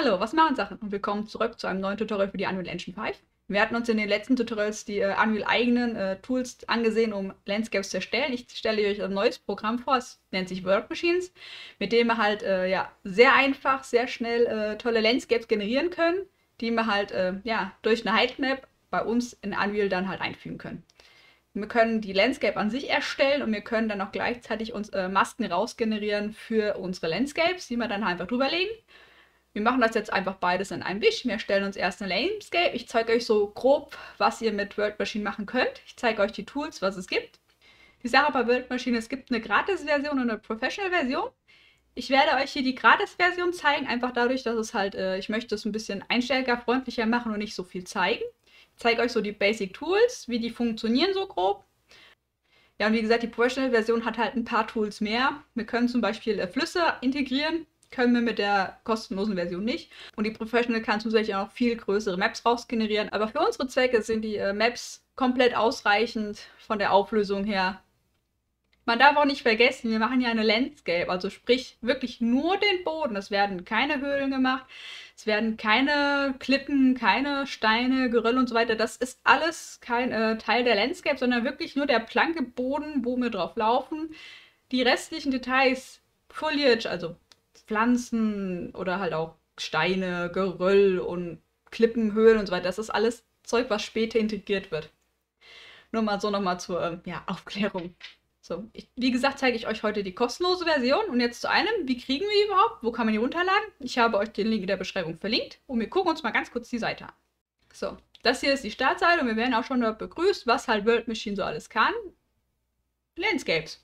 Hallo, was machen Sachen? Und willkommen zurück zu einem neuen Tutorial für die Unreal Engine 5. Wir hatten uns in den letzten Tutorials die Unreal-eigenen Tools angesehen, um Landscapes zu erstellen. Ich stelle euch ein neues Programm vor, es nennt sich World Machines, mit dem wir halt ja, sehr einfach, sehr schnell tolle Landscapes generieren können, die wir halt ja, durch eine Heightmap bei uns in Unreal dann halt einfügen können. Wir können die Landscape an sich erstellen und wir können dann auch gleichzeitig uns Masken rausgenerieren für unsere Landscapes, die wir dann einfach drüberlegen. Wir machen das jetzt einfach beides in einem Wisch. Wir erstellen uns erst eine Landscape. Ich zeige euch so grob, was ihr mit World Machine machen könnt. Ich zeige euch die Tools, was es gibt. Die Sache bei World Machine, es gibt eine Gratis-Version und eine Professional-Version. Ich werde euch hier die Gratis-Version zeigen, einfach dadurch, dass es halt, ich möchte es ein bisschen einsteigerfreundlicher machen und nicht so viel zeigen. Ich zeige euch so die Basic Tools, wie die funktionieren so grob. Ja, und wie gesagt, die Professional-Version hat halt ein paar Tools mehr. Wir können zum Beispiel Flüsse integrieren. Können wir mit der kostenlosen Version nicht. Und die Professional kann zusätzlich auch noch viel größere Maps rausgenerieren. Aber für unsere Zwecke sind die Maps komplett ausreichend von der Auflösung her. Man darf auch nicht vergessen, wir machen ja eine Landscape, also sprich wirklich nur den Boden. Es werden keine Höhlen gemacht, es werden keine Klippen, keine Steine, Geröll und so weiter. Das ist alles kein Teil der Landscape, sondern wirklich nur der blanke Boden, wo wir drauf laufen. Die restlichen Details, Foliage, also Pflanzen oder halt auch Steine, Geröll und Klippen, Höhlen und so weiter. Das ist alles Zeug, was später integriert wird. Nur mal so nochmal zur ja, Aufklärung. So, wie gesagt, zeige ich euch heute die kostenlose Version. Und jetzt zu einem, wie kriegen wir die überhaupt? Wo kann man die runterladen? Ich habe euch den Link in der Beschreibung verlinkt. Und wir gucken uns mal ganz kurz die Seite an. So, das hier ist die Startseite und wir werden auch schon dort begrüßt, was halt World Machine so alles kann. Landscapes.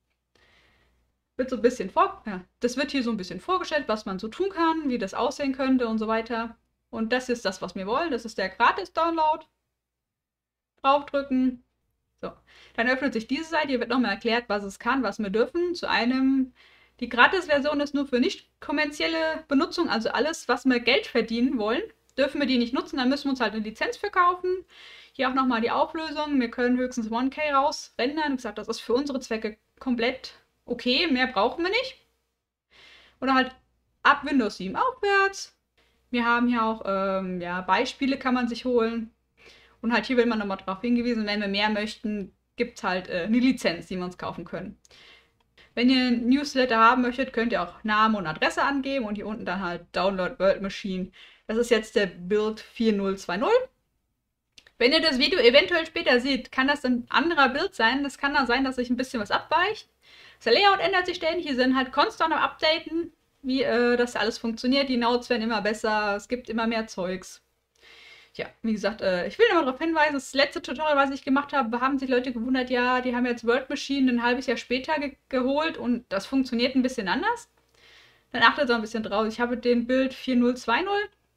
Wird so ein bisschen das wird hier so ein bisschen vorgestellt, was man so tun kann, wie das aussehen könnte und so weiter. Und das ist das, was wir wollen. Das ist der Gratis-Download. Draufdrücken. So. Dann öffnet sich diese Seite. Hier wird nochmal erklärt, was es kann, was wir dürfen. Die Gratis-Version ist nur für nicht kommerzielle Benutzung, also alles, was wir Geld verdienen wollen, dürfen wir die nicht nutzen. Dann müssen wir uns halt eine Lizenz verkaufen. Hier auch nochmal die Auflösung. Wir können höchstens 1K rausrendern. Wie gesagt, das ist für unsere Zwecke komplett okay, mehr brauchen wir nicht. Oder halt ab Windows 7 aufwärts. Wir haben hier auch ja, Beispiele kann man sich holen. Und halt hier will man nochmal darauf hingewiesen, wenn wir mehr möchten, gibt es halt eine Lizenz, die wir uns kaufen können. Wenn ihr ein Newsletter haben möchtet, könnt ihr auch Name und Adresse angeben und hier unten dann halt Download World Machine. Das ist jetzt der Build 4020. Wenn ihr das Video eventuell später seht, kann das ein anderer Bild sein. Das kann dann sein, dass sich ein bisschen was abweicht. Das Layout ändert sich ständig. Wir sind halt konstant am Updaten, wie das alles funktioniert. Die Notes werden immer besser. Es gibt immer mehr Zeugs. Ja, wie gesagt, ich will nochmal darauf hinweisen, das letzte Tutorial, was ich gemacht habe, haben sich Leute gewundert, ja, die haben jetzt World Machine ein halbes Jahr später geholt und das funktioniert ein bisschen anders. Dann achtet so ein bisschen drauf. Ich habe den Build 4020.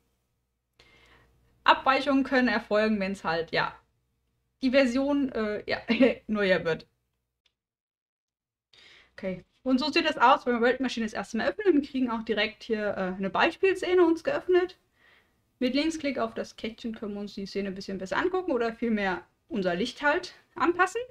Abweichungen können erfolgen, wenn es halt, ja, die Version ja, neuer wird. Okay. Und so sieht es aus, wenn wir World Machine das erste Mal öffnen. Wir kriegen auch direkt hier eine Beispielszene uns geöffnet. Mit Linksklick auf das Kästchen können wir uns die Szene ein bisschen besser angucken oder vielmehr unser Licht halt anpassen.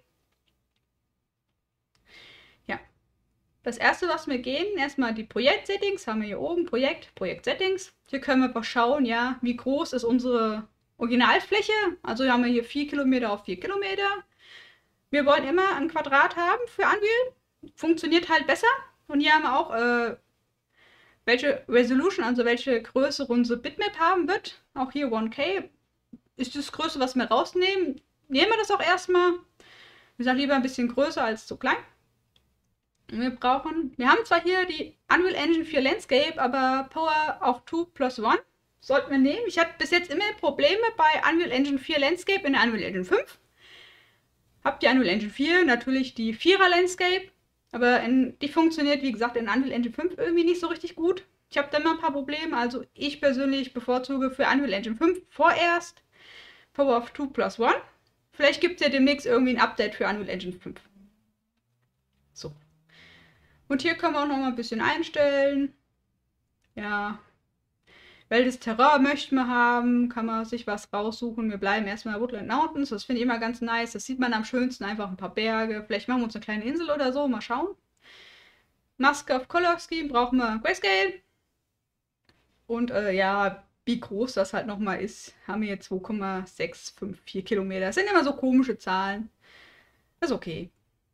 Ja. Das erste, was wir gehen, erstmal die Projekt-Settings. Haben wir hier oben Projekt-Settings. Hier können wir einfach schauen, ja, wie groß ist unsere Originalfläche. Also haben wir hier 4 Kilometer auf 4 Kilometer. Wir wollen immer ein Quadrat haben für Unreal. Funktioniert halt besser. Und hier haben wir auch welche Resolution, also welche Größe unsere Bitmap haben wird. Auch hier 1K ist das Größte, was wir rausnehmen. Nehmen wir das auch erstmal. Wie gesagt, lieber ein bisschen größer als zu klein. Wir haben zwar hier die Unreal Engine 4 Landscape, aber Power of 2+1 sollten wir nehmen. Ich hatte bis jetzt immer Probleme bei Unreal Engine 4 Landscape in der Unreal Engine 5. Habt die Unreal Engine 4, natürlich die 4er Landscape. Aber die funktioniert, wie gesagt, in Unreal Engine 5 irgendwie nicht so richtig gut. Ich habe da immer ein paar Probleme. Also ich persönlich bevorzuge für Unreal Engine 5 vorerst Power of 2+1. Vielleicht gibt es ja demnächst irgendwie ein Update für Unreal Engine 5. So. Und hier können wir auch noch mal ein bisschen einstellen. Ja. Welches Terrain möchten wir haben? Kann man sich was raussuchen. Wir bleiben erstmal Woodland Mountains. Das finde ich immer ganz nice. Das sieht man am schönsten. Einfach ein paar Berge. Vielleicht machen wir uns eine kleine Insel oder so. Mal schauen. Maske auf Color Scheme brauchen wir Grayscale. Und ja, wie groß das halt nochmal ist, haben wir 2,654 Kilometer. Das sind immer so komische Zahlen. Das ist okay.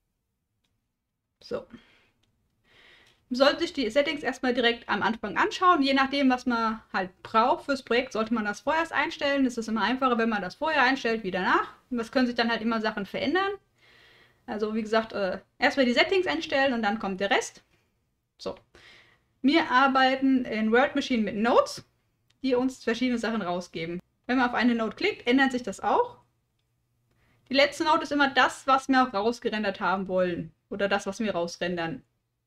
So. Man sollte sich die Settings erstmal direkt am Anfang anschauen. Je nachdem, was man halt braucht fürs Projekt, sollte man das vorher einstellen. Es ist immer einfacher, wenn man das vorher einstellt, wie danach. Und das können sich dann halt immer Sachen verändern. Also wie gesagt, erstmal die Settings einstellen und dann kommt der Rest. So. Wir arbeiten in World Machine mit Nodes, die uns verschiedene Sachen rausgeben. Wenn man auf eine Node klickt, ändert sich das auch. Die letzte Node ist immer das, was wir auch rausgerendert haben wollen. Oder das, was wir rausrendern.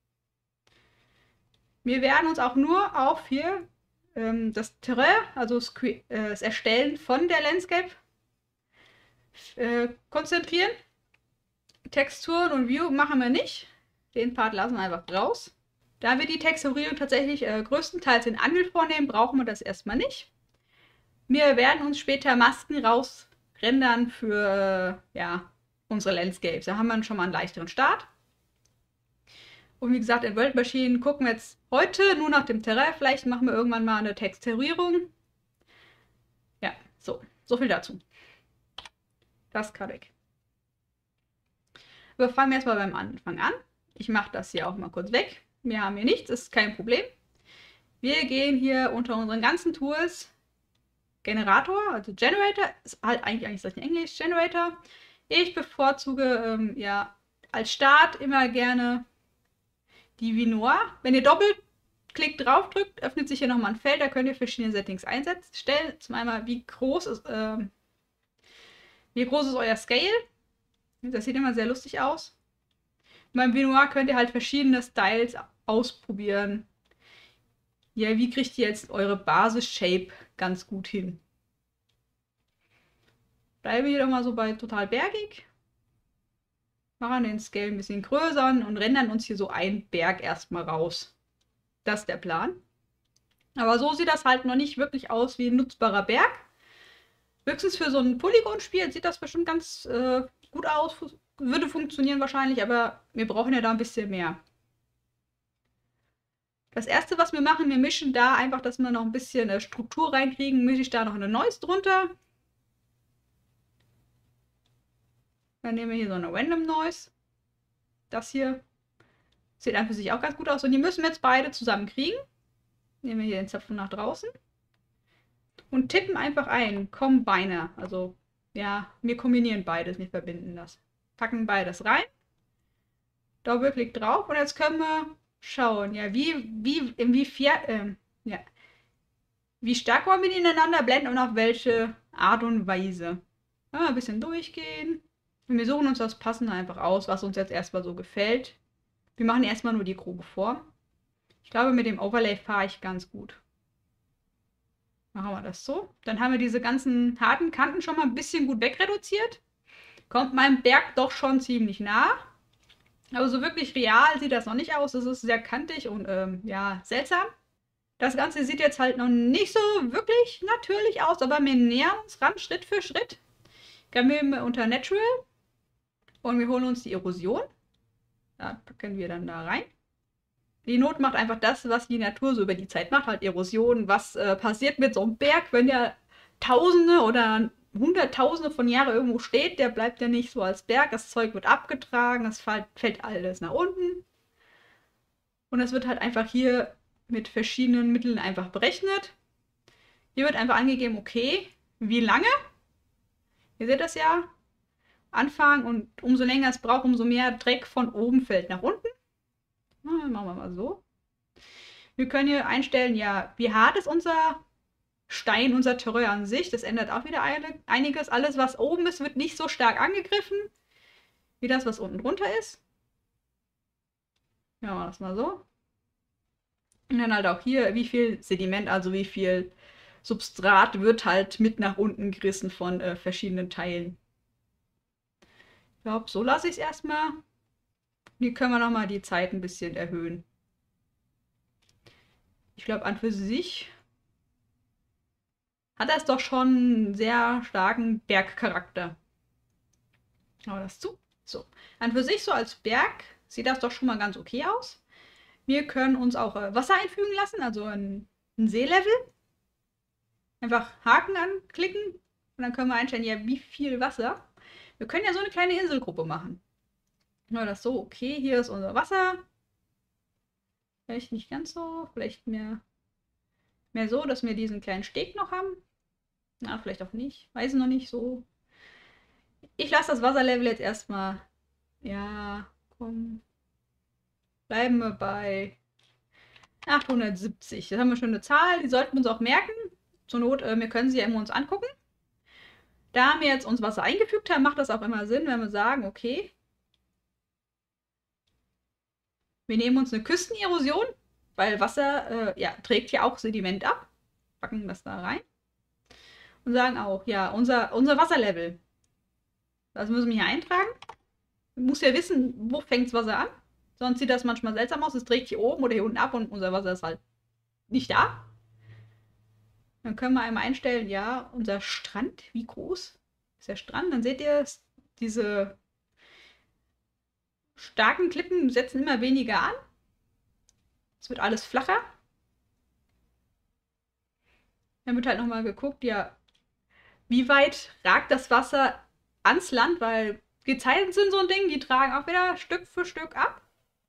Wir werden uns auch nur auf hier das Terrain, also das Erstellen von der Landscape konzentrieren. Texturen und View machen wir nicht. Den Part lassen wir einfach raus. Da wir die Texturierung tatsächlich größtenteils in Unreal vornehmen, brauchen wir das erstmal nicht. Wir werden uns später Masken rausrendern für ja, unsere Landscapes. Da haben wir schon mal einen leichteren Start. Und wie gesagt, in World Machine gucken wir jetzt heute nur nach dem Terrain. Vielleicht machen wir irgendwann mal eine Texturierung. Ja, so viel dazu. Das kann weg. Wir fangen erstmal beim Anfang an. Ich mache das hier auch mal kurz weg. Wir haben hier nichts, ist kein Problem. Wir gehen hier unter unseren ganzen Tools. Generator, also Generator, ist halt eigentlich das in Englisch, Generator. Ich bevorzuge ja als Start immer gerne die Vinoir. Wenn ihr Doppelklick drauf drückt, öffnet sich hier nochmal ein Feld, da könnt ihr verschiedene Settings einstellen. Zum einen, wie groß ist euer Scale. Das sieht immer sehr lustig aus. Beim Vinoir könnt ihr halt verschiedene Styles ausprobieren. Ja, wie kriegt ihr jetzt eure Basis-Shape ganz gut hin? Bleiben wir hier doch mal so bei total bergig. Machen den Scale ein bisschen größer und rendern uns hier so einen Berg erstmal raus. Das ist der Plan. Aber so sieht das halt noch nicht wirklich aus wie ein nutzbarer Berg. Höchstens für so ein Polygon-Spiel sieht das bestimmt ganz gut aus. Würde funktionieren wahrscheinlich, aber wir brauchen ja da ein bisschen mehr. Das erste, was wir machen, wir mischen da einfach, dass wir noch ein bisschen Struktur reinkriegen, mische ich da noch eine Noise drunter. Dann nehmen wir hier so eine Random Noise. Das hier sieht an für sich auch ganz gut aus. Und die müssen wir jetzt beide zusammen kriegen. Nehmen wir hier den Zapfen nach draußen. Und tippen einfach ein. Combiner. Also, ja, wir kombinieren beides, wir verbinden das. Packen beides rein. Doppelklick drauf. Und jetzt können wir schauen, ja, wie stark wollen wir die ineinander blenden und auf welche Art und Weise. Ja, ein bisschen durchgehen. Und wir suchen uns das Passende einfach aus, was uns jetzt erstmal so gefällt. Wir machen erstmal nur die grobe Form. Ich glaube, mit dem Overlay fahre ich ganz gut. Machen wir das so. Dann haben wir diese ganzen harten Kanten schon mal ein bisschen gut wegreduziert. Kommt meinem Berg doch schon ziemlich nah. Aber so wirklich real sieht das noch nicht aus. Es ist sehr kantig und ja, seltsam. Das Ganze sieht jetzt halt noch nicht so wirklich natürlich aus, aber wir nähern uns ran, Schritt für Schritt. Gehen wir unter Natural und wir holen uns die Erosion. Da packen wir dann da rein. Die Not macht einfach das, was die Natur so über die Zeit macht, halt Erosion. Was passiert mit so einem Berg, wenn der Tausende oder Hunderttausende von Jahren irgendwo steht, der bleibt ja nicht so als Berg. Das Zeug wird abgetragen, das fällt alles nach unten. Und das wird halt einfach hier mit verschiedenen Mitteln einfach berechnet. Hier wird einfach angegeben, okay, wie lange? Ihr seht das ja. Anfangen und umso länger es braucht, umso mehr Dreck von oben fällt nach unten. Machen wir mal so. Wir können hier einstellen, ja, wie hart ist unser Stein, unser Terrain an sich. Das ändert auch wieder einiges. Alles, was oben ist, wird nicht so stark angegriffen, wie das, was unten drunter ist. Ja, machen wir das mal so. Und dann halt auch hier, wie viel Sediment, also wie viel Substrat wird halt mit nach unten gerissen von verschiedenen Teilen. Ich glaube, so lasse ich es erstmal. Hier können wir nochmal die Zeit ein bisschen erhöhen. Ich glaube, an für sich hat das doch schon einen sehr starken Bergcharakter. Aber das zu. So. An für sich so als Berg sieht das doch schon mal ganz okay aus. Wir können uns auch Wasser einfügen lassen, also ein ein Seelevel. Einfach Haken anklicken und dann können wir einstellen, ja, wie viel Wasser. Wir können ja so eine kleine Inselgruppe machen. Nur das so, okay, hier ist unser Wasser. Vielleicht nicht ganz so, vielleicht mehr so, dass wir diesen kleinen Steg noch haben. Na, vielleicht auch nicht. Weiß noch nicht so. Ich lasse das Wasserlevel jetzt erstmal. Ja, komm. Bleiben wir bei 870. Das haben wir schon eine Zahl, die sollten wir uns auch merken. Zur Not, wir können sie ja immer uns angucken. Da wir jetzt uns Wasser eingefügt haben, macht das auch immer Sinn, wenn wir sagen, okay, wir nehmen uns eine Küstenerosion, weil Wasser ja, trägt ja auch Sediment ab. Packen das da rein. Und sagen auch, ja, unser Wasserlevel. Das müssen wir hier eintragen. Man muss ja wissen, wo fängt das Wasser an. Sonst sieht das manchmal seltsam aus. Es trägt hier oben oder hier unten ab und unser Wasser ist halt nicht da. Dann können wir einmal einstellen, ja, unser Strand, wie groß ist der Strand? Dann seht ihr, diese starken Klippen setzen immer weniger an. Es wird alles flacher. Dann wird halt nochmal geguckt, ja, wie weit ragt das Wasser ans Land, weil Gezeiten sind so ein Ding, die tragen auch wieder Stück für Stück ab.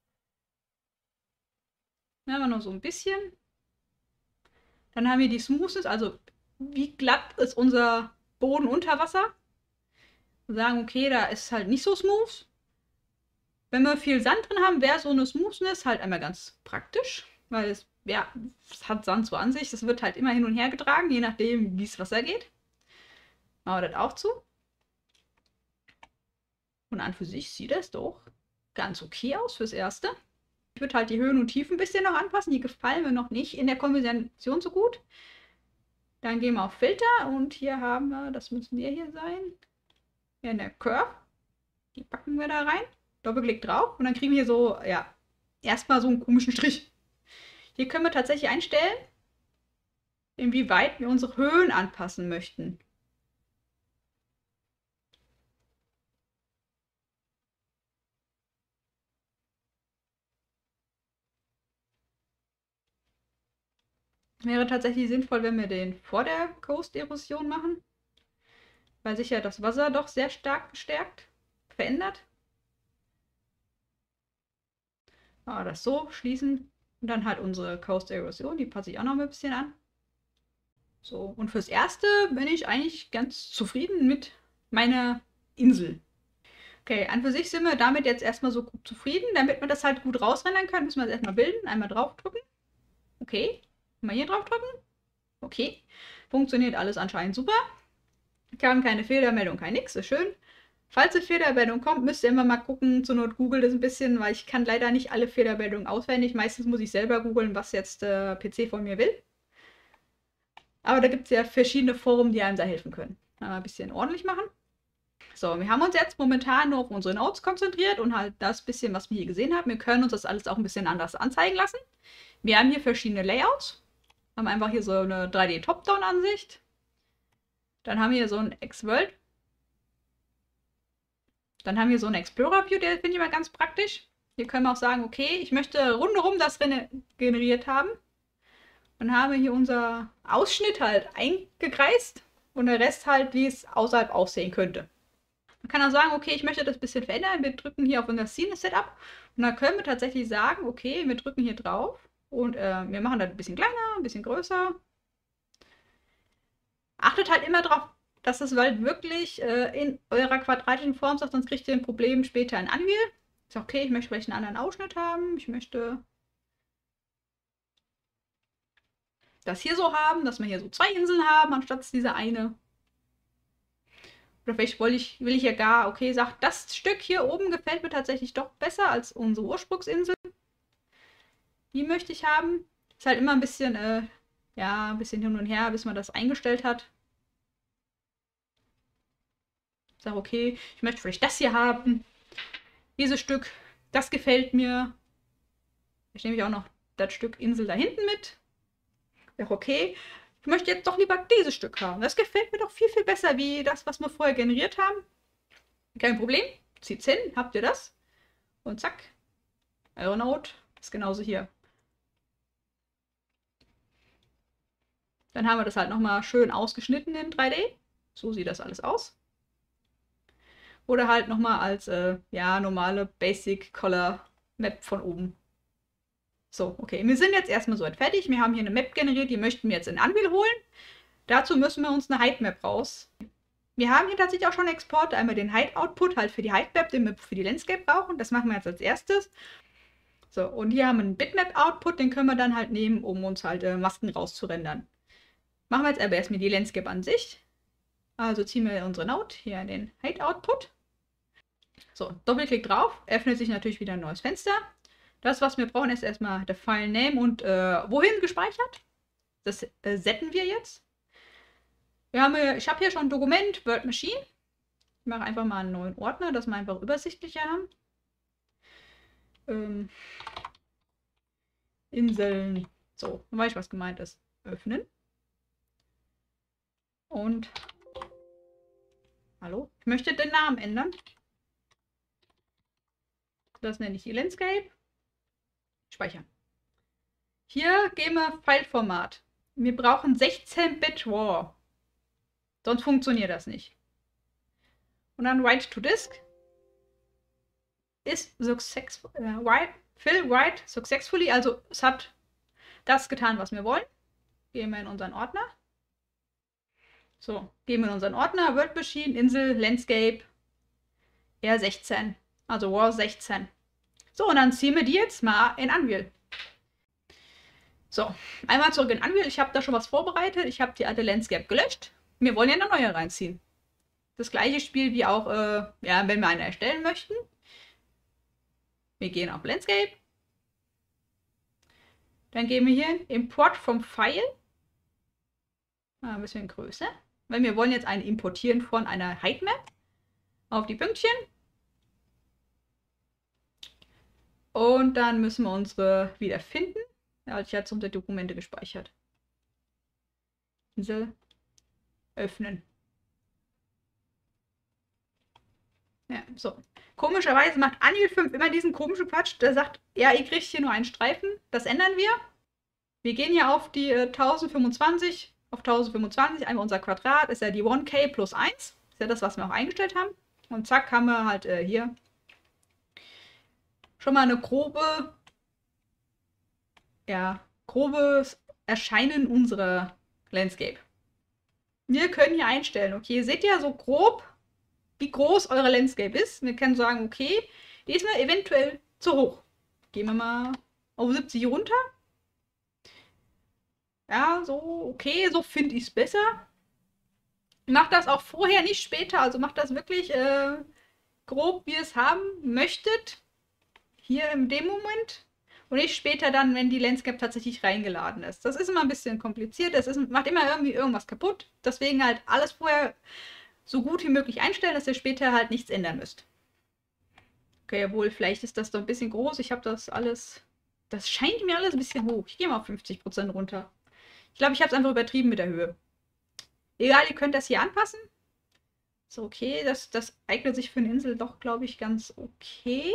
Dann haben wir noch so ein bisschen. Dann haben wir die Smoothness, also wie glatt ist unser Boden unter Wasser. Wir sagen, okay, da ist halt nicht so smooth. Wenn wir viel Sand drin haben, wäre so eine Smoothness halt einmal ganz praktisch, weil es, ja, es hat Sand so an sich. Das wird halt immer hin und her getragen, je nachdem, wie es Wasser geht. Machen wir das auch zu. Und an für sich sieht das doch ganz okay aus fürs Erste. Ich würde halt die Höhen und Tiefen ein bisschen noch anpassen. Die gefallen mir noch nicht in der Kombination so gut. Dann gehen wir auf Filter und hier haben wir, das müssen wir hier sein, hier in der Curve. Die packen wir da rein. Doppelklick drauf und dann kriegen wir hier so, ja, erstmal so einen komischen Strich. Hier können wir tatsächlich einstellen, inwieweit wir unsere Höhen anpassen möchten. Wäre tatsächlich sinnvoll, wenn wir den vor der Coast-Erosion machen, weil sich ja das Wasser doch sehr stark verändert. Aber das so schließen und dann halt unsere Coast-Erosion, die passe ich auch noch mal ein bisschen an. So, und fürs Erste bin ich eigentlich ganz zufrieden mit meiner Insel. Okay, an für sich sind wir damit jetzt erstmal so gut zufrieden. Damit wir das halt gut rausrendern können, müssen wir es erstmal bilden. Einmal draufdrücken. Okay. Mal hier draufdrücken. Okay. Funktioniert alles anscheinend super. Kam keine Fehlermeldung, kein nix. Ist schön. Falls eine Fehlermeldung kommt, müsst ihr immer mal gucken. Zur Not googelt es ein bisschen, weil ich kann leider nicht alle Fehlermeldungen auswendig. Meistens muss ich selber googeln, was jetzt der PC von mir will. Aber da gibt es ja verschiedene Foren, die einem da helfen können. Mal ein bisschen ordentlich machen. So, wir haben uns jetzt momentan nur auf unsere Notes konzentriert und halt das bisschen, was wir hier gesehen haben. Wir können uns das alles auch ein bisschen anders anzeigen lassen. Wir haben hier verschiedene Layouts. Haben einfach hier so eine 3D-Top-Down-Ansicht. Dann haben wir hier so ein X-World. Dann haben wir so einen Explorer-View, der finde ich mal ganz praktisch. Hier können wir auch sagen, okay, ich möchte rundherum das generiert haben. Dann haben wir hier unser Ausschnitt halt eingekreist und der Rest halt, wie es außerhalb aussehen könnte. Man kann auch sagen, okay, ich möchte das ein bisschen verändern. Wir drücken hier auf unser Scene-Setup und dann können wir tatsächlich sagen, okay, wir drücken hier drauf und wir machen das ein bisschen kleiner, ein bisschen größer. Achtet halt immer darauf, dass es halt wirklich in eurer quadratischen Form sagt, sonst kriegt ihr ein Problem später in Unreal. Ist okay, ich möchte vielleicht einen anderen Ausschnitt haben. Ich möchte das hier so haben, dass wir hier so zwei Inseln haben, anstatt diese eine. Oder vielleicht will ich ja gar, okay, sagt, das Stück hier oben gefällt mir tatsächlich doch besser als unsere Ursprungsinsel. Die möchte ich haben. Ist halt immer ein bisschen, ja, ein bisschen hin und her, bis man das eingestellt hat. Ich sage, okay, ich möchte vielleicht das hier haben. Dieses Stück, das gefällt mir. Ich nehme auch noch das Stück Insel da hinten mit. Ja, okay. Ich möchte jetzt doch lieber dieses Stück haben. Das gefällt mir doch viel, viel besser, wie das, was wir vorher generiert haben. Kein Problem. Zieht's hin, habt ihr das. Und zack. Eure Note ist genauso hier. Dann haben wir das halt nochmal schön ausgeschnitten in 3D. So sieht das alles aus. Oder halt nochmal als ja, normale Basic Color Map von oben. So, okay. Wir sind jetzt erstmal soweit fertig. Wir haben hier eine Map generiert, die möchten wir jetzt in Unreal holen. Dazu müssen wir uns eine Height-Map raus. Wir haben hier tatsächlich auch schon Export. Einmal den Height-Output halt für die Height-Map, den wir für die Landscape brauchen. Das machen wir jetzt als erstes. So, und hier haben wir einen Bitmap-Output, den können wir dann halt nehmen, um uns halt Masken rauszurendern. Machen wir jetzt aber erstmal die Landscape an sich. Also ziehen wir unsere Node hier in den Height-Output. So, Doppelklick drauf, öffnet sich natürlich wieder ein neues Fenster. Das, was wir brauchen, ist erstmal der File-Name und wohin gespeichert. Das setten wir jetzt. Ich habe hier schon ein Dokument, World Machine. Ich mache einfach mal einen neuen Ordner, dass wir einfach übersichtlicher haben. Inseln. So, dann weiß ich, was gemeint ist. Öffnen. Und. Hallo? Ich möchte den Namen ändern. Das nenne ich die Landscape. Speichern. Hier geben wir File-Format. Wir brauchen 16-Bit RAW. Sonst funktioniert das nicht. Und dann Write to Disk. Ist successful. Fill write successfully. Also es hat das getan, was wir wollen. Gehen wir in unseren Ordner. So, gehen wir in unseren Ordner. World Machine, Insel, Landscape. R16. Also RAW 16. So, und dann ziehen wir die jetzt mal in Unreal. So, einmal zurück in Unreal. Ich habe da schon was vorbereitet. Ich habe die alte Landscape gelöscht. Wir wollen ja eine neue reinziehen. Das gleiche Spiel wie auch, ja, wenn wir eine erstellen möchten. Wir gehen auf Landscape. Dann gehen wir hier in Import vom File. Mal ein bisschen größer. Weil wir wollen jetzt eine importieren von einer Heightmap. Auf die Pünktchen. Und dann müssen wir unsere wieder finden. Ja, ich hatte unter Dokumente gespeichert. Insel. Öffnen. Ja, so. Komischerweise macht Unreal 5 immer diesen komischen Quatsch. Der sagt, ja, ihr kriegt hier nur einen Streifen. Das ändern wir. Wir gehen hier auf die 1025. Auf 1025, einmal unser Quadrat, ist ja die 1K plus 1. Ist ja das, was wir auch eingestellt haben. Und zack, haben wir halt hier schon mal eine grobe, ja, grobes Erscheinen unserer Landscape. Wir können hier einstellen, okay, seht ihr so grob, wie groß eure Landscape ist. Wir können sagen, okay, die ist mir eventuell zu hoch. Gehen wir mal auf 70 runter. Ja, so, okay, so finde ich es besser. Macht das auch vorher, nicht später. Also macht das wirklich grob, wie ihr es haben möchtet. Hier in dem Moment. Und nicht später dann, wenn die Landscape tatsächlich reingeladen ist. Das ist immer ein bisschen kompliziert. Das macht immer irgendwie irgendwas kaputt. Deswegen halt alles vorher so gut wie möglich einstellen, dass ihr später halt nichts ändern müsst. Okay, obwohl, vielleicht ist das doch ein bisschen groß. Ich habe das alles... Das scheint mir alles ein bisschen hoch. Ich gehe mal auf 50% runter. Ich glaube, ich habe es einfach übertrieben mit der Höhe. Egal, ihr könnt das hier anpassen. So, okay. Das eignet sich für eine Insel doch, glaube ich, ganz okay.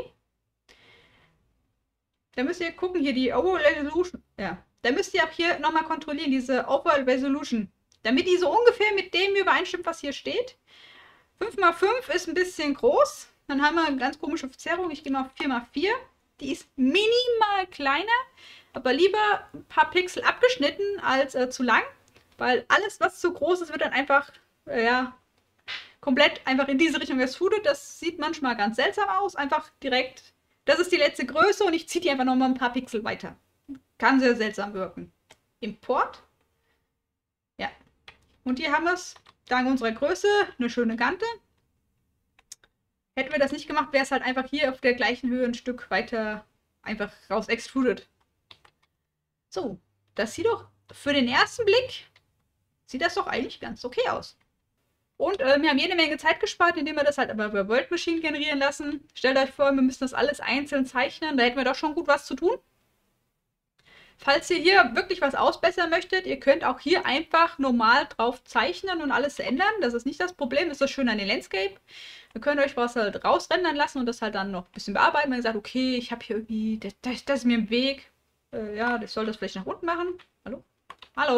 Da müsst ihr gucken, hier die Overall Resolution. Ja. Da müsst ihr auch hier nochmal kontrollieren, diese Overall Resolution. Damit die so ungefähr mit dem übereinstimmt, was hier steht. 5x5 ist ein bisschen groß. Dann haben wir eine ganz komische Verzerrung. Ich gehe mal auf 4x4. Die ist minimal kleiner. Aber lieber ein paar Pixel abgeschnitten als zu lang. Weil alles, was zu groß ist, wird dann einfach, ja, komplett einfach in diese Richtung extrudet. Das sieht manchmal ganz seltsam aus. Einfach direkt, das ist die letzte Größe und ich ziehe die einfach nochmal ein paar Pixel weiter. Kann sehr seltsam wirken. Import. Ja. Und hier haben wir es, dank unserer Größe, eine schöne Kante. Hätten wir das nicht gemacht, wäre es halt einfach hier auf der gleichen Höhe ein Stück weiter einfach raus extrudet. So, das sieht doch für den ersten Blick, sieht das doch eigentlich ganz okay aus. Und wir haben jede Menge Zeit gespart, indem wir das halt aber über World Machine generieren lassen. Stellt euch vor, wir müssen das alles einzeln zeichnen, da hätten wir doch schon gut was zu tun. Falls ihr hier wirklich was ausbessern möchtet, ihr könnt auch hier einfach normal drauf zeichnen und alles ändern. Das ist nicht das Problem, das ist das Schöne an den Landscape. Ihr könnt euch was halt rausrendern lassen und das halt dann noch ein bisschen bearbeiten. Wenn ihr sagt, okay, ich habe hier irgendwie, das ist mir im Weg. Ja, das soll das vielleicht nach unten machen. Hallo? Hallo?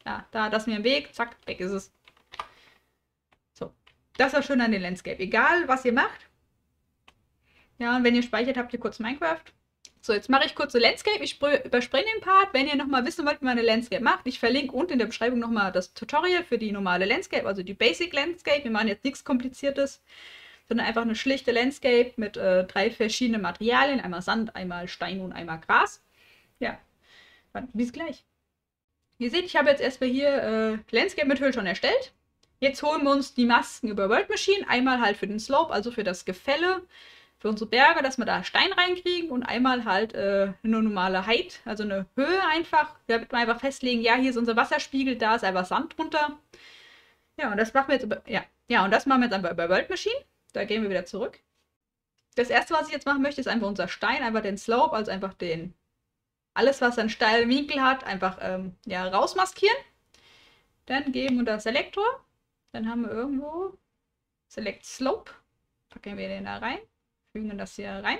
Ja, das ist mir im Weg, zack, weg ist es. So, das war schön an den Landscape. Egal, was ihr macht. Ja, und wenn ihr speichert, habt ihr kurz Minecraft. So, jetzt mache ich kurze Landscape. Ich überspringe den Part. Wenn ihr nochmal wissen wollt, wie man eine Landscape macht, ich verlinke unten in der Beschreibung nochmal das Tutorial für die normale Landscape, also die Basic Landscape. Wir machen jetzt nichts Kompliziertes, sondern einfach eine schlichte Landscape mit 3 verschiedenen Materialien. Einmal Sand, einmal Stein und einmal Gras. Ja, dann bis gleich. Ihr seht, ich habe jetzt erstmal hier Landscape mit Höhle schon erstellt. Jetzt holen wir uns die Masken über World Machine. Einmal halt für den Slope, also für das Gefälle, für unsere Berge, dass wir da Stein reinkriegen. Und einmal halt eine normale Height, also eine Höhe einfach. Da wird man einfach festlegen, ja, hier ist unser Wasserspiegel, da ist einfach Sand drunter. Ja, und das machen wir jetzt über, und das machen wir jetzt einfach über World Machine. Da gehen wir wieder zurück. Das erste, was ich jetzt machen möchte, ist einfach unser Stein, einfach den Slope, also einfach den, alles, was einen steilen Winkel hat, einfach rausmaskieren. Dann geben wir das Selektor. Dann haben wir irgendwo Select Slope. Packen wir den da rein. Fügen das hier rein.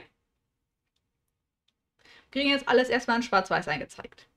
Kriegen jetzt alles erstmal in Schwarz-Weiß eingezeigt.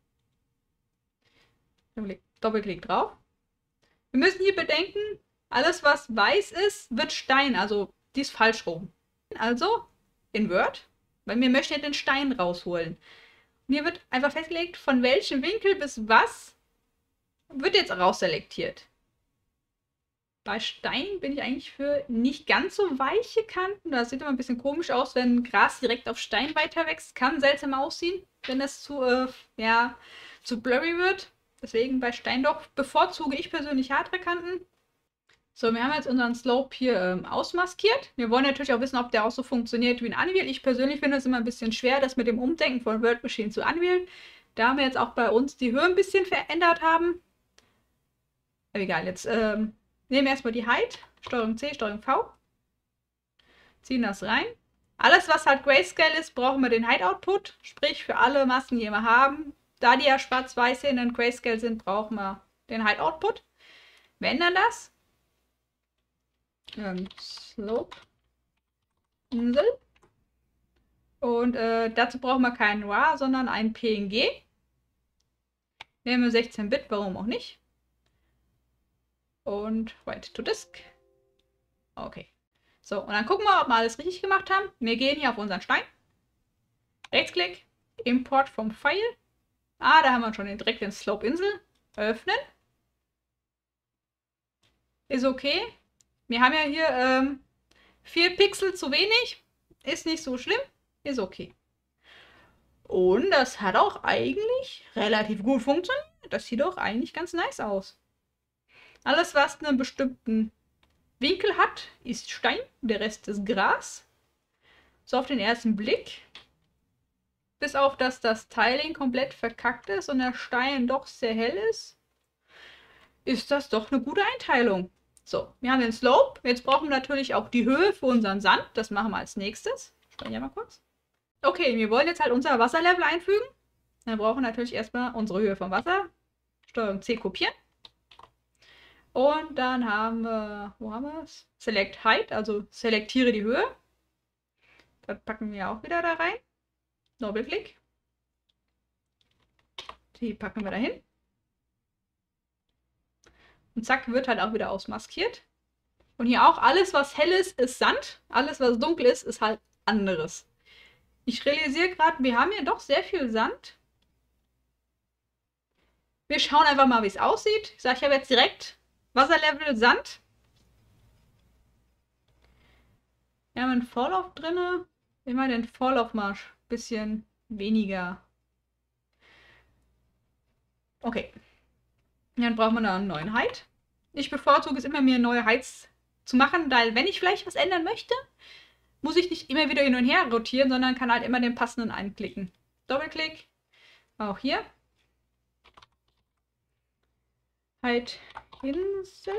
Doppelklick drauf. Wir müssen hier bedenken, alles was weiß ist, wird Stein. Also die ist falsch rum. Also in Word, weil wir möchten ja den Stein rausholen. Und hier wird einfach festgelegt, von welchem Winkel bis was wird jetzt rausselektiert. Bei Stein bin ich eigentlich für nicht ganz so weiche Kanten. Das sieht immer ein bisschen komisch aus, wenn Gras direkt auf Stein weiter wächst. Kann seltsam aussehen, wenn das zu blurry wird. Deswegen bei Stein doch bevorzuge ich persönlich härtere Kanten. So, wir haben jetzt unseren Slope hier ausmaskiert. Wir wollen natürlich auch wissen, ob der auch so funktioniert wie in Unreal. Ich persönlich finde es immer ein bisschen schwer, das mit dem Umdenken von World Machine zu Unreal. Da wir jetzt auch bei uns die Höhe ein bisschen verändert haben. Aber egal, jetzt nehmen wir erstmal die Height. Steuerung C, Steuerung V. Ziehen das rein. Alles, was halt Grayscale ist, brauchen wir den Height-Output. Sprich, für alle Masken, die wir haben. Da die ja schwarz-weiß in den Grayscale sind, brauchen wir den Height-Output. Wir ändern das. Slope. Insel. Und dazu brauchen wir keinen RAW, sondern ein PNG. Nehmen wir 16-Bit, warum auch nicht. Und Write to Disk. Okay. So, und dann gucken wir, ob wir alles richtig gemacht haben. Wir gehen hier auf unseren Stein. Rechtsklick. Import vom File. Da haben wir schon direkt den Slope Insel. Öffnen. Ist okay. Wir haben ja hier 4 Pixel zu wenig. Ist nicht so schlimm. Ist okay. Und das hat auch eigentlich relativ gut funktioniert. Das sieht auch eigentlich ganz nice aus. Alles, was einen bestimmten Winkel hat, ist Stein. Der Rest ist Gras. So auf den ersten Blick. Bis auf, dass das Tiling komplett verkackt ist und der Stein doch sehr hell ist das doch eine gute Einteilung. So, wir haben den Slope. Jetzt brauchen wir natürlich auch die Höhe für unseren Sand. Das machen wir als nächstes. Speichern mal kurz. Okay, wir wollen jetzt halt unser Wasserlevel einfügen. Dann brauchen wir natürlich erstmal unsere Höhe vom Wasser. Steuerung C kopieren. Und dann haben wir, wo haben wir es? Select Height, also selektiere die Höhe. Das packen wir auch wieder da rein. Doppelklick. Die packen wir da hin. Und zack, wird halt auch wieder ausmaskiert. Und hier auch, alles was hell ist Sand. Alles was dunkel ist halt anderes. Ich realisiere gerade, wir haben hier doch sehr viel Sand. Wir schauen einfach mal, wie es aussieht. Ich sage, ich habe jetzt direkt Wasserlevel Sand. Wir haben einen Vorlauf drin. Immer den Vorlaufmarsch ein bisschen weniger. Okay. Dann brauchen wir noch einen neuen Height. Ich bevorzuge es immer, mir neue Heights zu machen, weil wenn ich vielleicht was ändern möchte, muss ich nicht immer wieder hin und her rotieren, sondern kann halt immer den passenden einklicken. Doppelklick. Auch hier. Height Insel.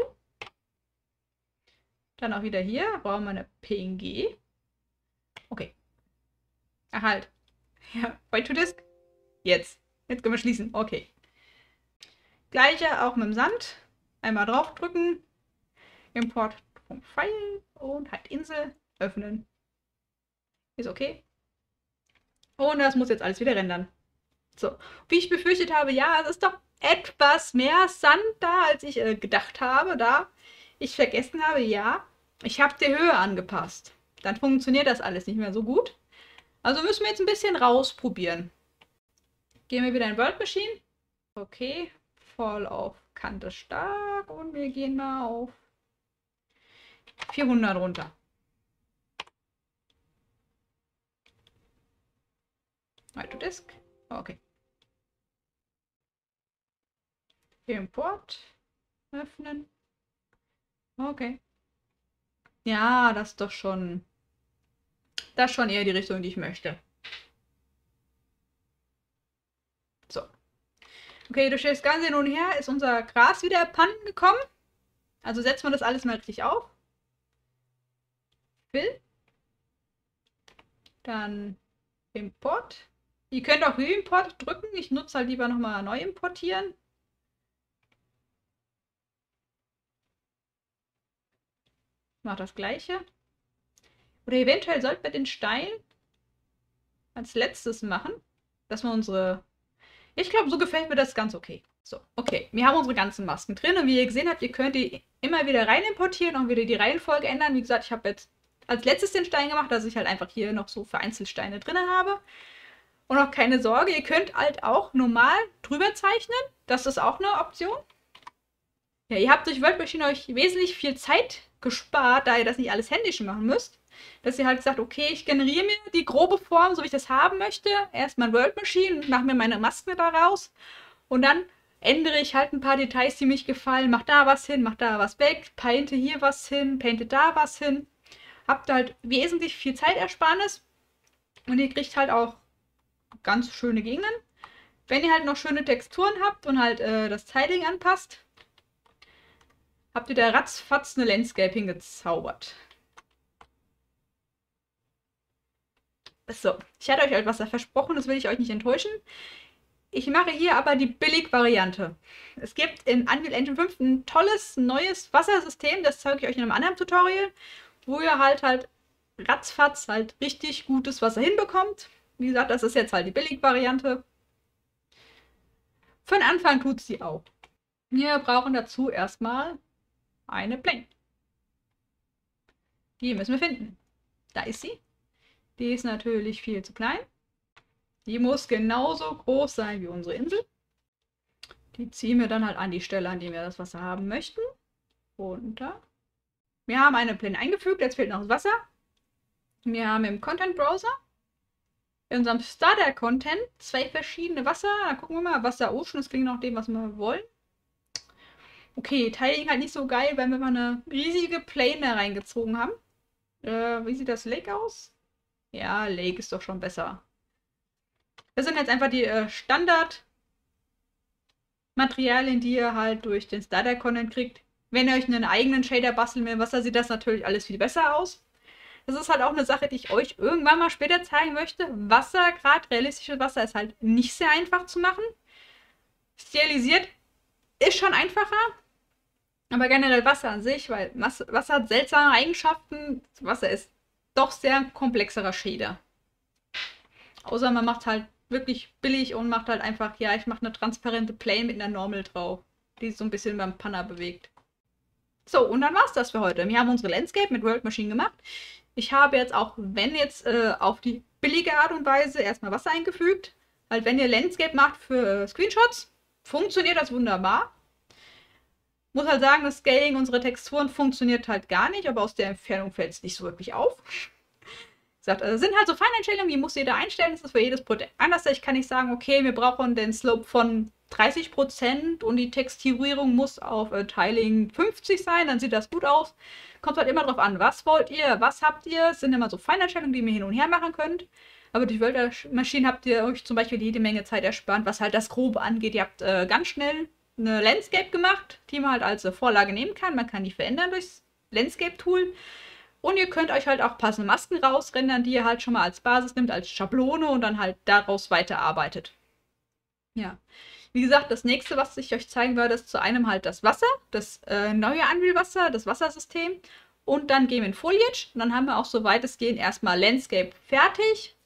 Dann auch wieder hier. Brauchen wir eine PNG. Okay. Ach halt. Ja, Write to Disk. Jetzt. Jetzt können wir schließen. Okay. Gleiche auch mit dem Sand. Einmal draufdrücken. Import vom File und halt Insel öffnen. Ist okay. Und das muss jetzt alles wieder rendern. So, wie ich befürchtet habe, ja, es ist doch etwas mehr Sand da, als ich gedacht habe, da ich vergessen habe, ja, ich habe die Höhe angepasst. Dann funktioniert das alles nicht mehr so gut. Also müssen wir jetzt ein bisschen rausprobieren. Gehen wir wieder in World Machine. Okay, voll auf Kante stark und wir gehen mal auf 400 runter. Right to Disk. Okay. Import. Öffnen. Okay. Ja, das ist doch schon. Das ist schon eher die Richtung, die ich möchte. So. Okay, durch das Ganze hin und her ist unser Gras wieder abhanden gekommen. Also setzen wir das alles mal richtig auf. Fill. Dann Import. Ihr könnt auch Re-Import drücken. Ich nutze halt lieber nochmal neu importieren. Mach das gleiche. Oder eventuell sollten wir den Stein als letztes machen. Dass wir unsere... Ich glaube, so gefällt mir das ganz okay. So, okay. Wir haben unsere ganzen Masken drin. Und wie ihr gesehen habt, ihr könnt die immer wieder rein importieren und wieder die Reihenfolge ändern. Wie gesagt, ich habe jetzt als letztes den Stein gemacht, dass ich halt einfach hier noch so vereinzelt Steine drin habe. Und auch keine Sorge, ihr könnt halt auch normal drüber zeichnen. Das ist auch eine Option. Ja, ihr habt durch World Machine euch wesentlich viel Zeit gespart, da ihr das nicht alles händisch machen müsst. Dass ihr halt sagt, okay, ich generiere mir die grobe Form, so wie ich das haben möchte. Erstmal in World Machine, mache mir meine Masken daraus. Und dann ändere ich halt ein paar Details, die mich gefallen. Mach da was hin, mach da was weg, painte hier was hin, painte da was hin. Habt halt wesentlich viel Zeitersparnis. Und ihr kriegt halt auch ganz schöne Gegenden. Wenn ihr halt noch schöne Texturen habt und halt das Tiling anpasst, habt ihr da ratzfatz eine Landscape hingezaubert. So, ich hatte euch etwas versprochen, das will ich euch nicht enttäuschen. Ich mache hier aber die Billig-Variante. Es gibt in Unreal Engine 5 ein tolles, neues Wassersystem, das zeige ich euch in einem anderen Tutorial, wo ihr halt ratzfatz halt richtig gutes Wasser hinbekommt. Wie gesagt, das ist jetzt halt die Billig-Variante. Für den Anfang tut sie auch. Wir brauchen dazu erstmal eine Plane. Die müssen wir finden. Da ist sie. Die ist natürlich viel zu klein. Die muss genauso groß sein wie unsere Insel. Die ziehen wir dann halt an die Stelle, an der wir das Wasser haben möchten. Runter. Wir haben eine Plane eingefügt, jetzt fehlt noch das Wasser. Wir haben im Content Browser in unserem Starter Content 2 verschiedene Wasser. Da gucken wir mal, Wasser, Ocean, das klingt nach dem, was wir wollen. Okay, Tiling halt nicht so geil, weil wir mal eine riesige Plane da reingezogen haben. Wie sieht das Lake aus? Ja, Lake ist doch schon besser. Das sind jetzt einfach die Standardmaterialien, die ihr halt durch den Starter-Content kriegt. Wenn ihr euch einen eigenen Shader bastelt mit dem Wasser, sieht das natürlich alles viel besser aus. Das ist halt auch eine Sache, die ich euch irgendwann mal später zeigen möchte. Wasser, gerade realistisches Wasser, ist halt nicht sehr einfach zu machen. Stilisiert ist schon einfacher. Aber generell Wasser an sich, weil Wasser hat seltsame Eigenschaften. Wasser ist doch sehr komplexerer Shader. Außer man macht halt wirklich billig und macht halt einfach, ja, ich mache eine transparente Plane mit einer Normal drauf, die sich so ein bisschen beim Panner bewegt. So, und dann war es das für heute. Wir haben unsere Landscape mit World Machine gemacht. Ich habe jetzt auch, wenn jetzt auf die billige Art und Weise erstmal Wasser eingefügt. Halt, wenn ihr Landscape macht für Screenshots, funktioniert das wunderbar. Muss halt sagen, das Scaling unserer Texturen funktioniert halt gar nicht, aber aus der Entfernung fällt es nicht so wirklich auf. Gesagt, also sind halt so Feineinstellungen, die muss jeder einstellen. Das ist für jedes Projekt anders. Ich kann nicht sagen, okay, wir brauchen den Slope von 30% und die Texturierung muss auf Tiling 50 sein, dann sieht das gut aus. Kommt halt immer drauf an, was wollt ihr, was habt ihr. Es sind immer so Feineinstellungen, die ihr hin und her machen könnt. Aber durch World Machine habt ihr euch zum Beispiel jede Menge Zeit erspart, was halt das Grobe angeht. Ihr habt ganz schnell eine Landscape gemacht, die man halt als Vorlage nehmen kann. Man kann die verändern durchs Landscape-Tool. Und ihr könnt euch halt auch passende Masken rausrendern, die ihr halt schon mal als Basis nimmt, als Schablone und dann halt daraus weiterarbeitet. Ja. Wie gesagt, das nächste, was ich euch zeigen werde, ist zu einem halt das Wasser, das neue Unreal-Wasser, das Wassersystem. Und dann gehen wir in Foliage. Und dann haben wir auch so weitestgehend erstmal Landscape fertig.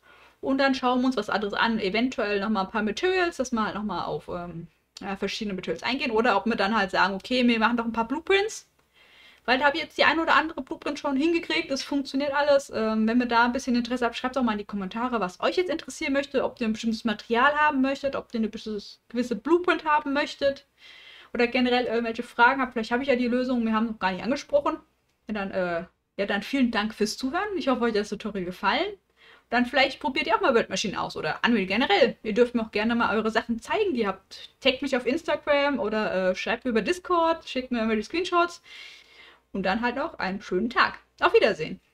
Und dann schauen wir uns was anderes an, eventuell nochmal ein paar Materials, dass wir halt nochmal auf verschiedene Materials eingehen. Oder ob wir dann halt sagen, okay, wir machen doch ein paar Blueprints. Weil da habe ich jetzt die ein oder andere Blueprint schon hingekriegt. Das funktioniert alles. Wenn ihr da ein bisschen Interesse habt, schreibt doch mal in die Kommentare, was euch jetzt interessieren möchte. Ob ihr ein bestimmtes Material haben möchtet, ob ihr eine gewisse Blueprint haben möchtet. Oder generell irgendwelche Fragen habt. Vielleicht habe ich ja die Lösung. Wir haben noch gar nicht angesprochen. Ja, dann vielen Dank fürs Zuhören. Ich hoffe, euch hat das Tutorial gefallen. Dann vielleicht probiert ihr auch mal World Machine aus oder Unreal generell. Ihr dürft mir auch gerne mal eure Sachen zeigen, die ihr habt. Taggt mich auf Instagram oder schreibt mir über Discord, schickt mir irgendwelche Screenshots. Und dann halt noch einen schönen Tag. Auf Wiedersehen.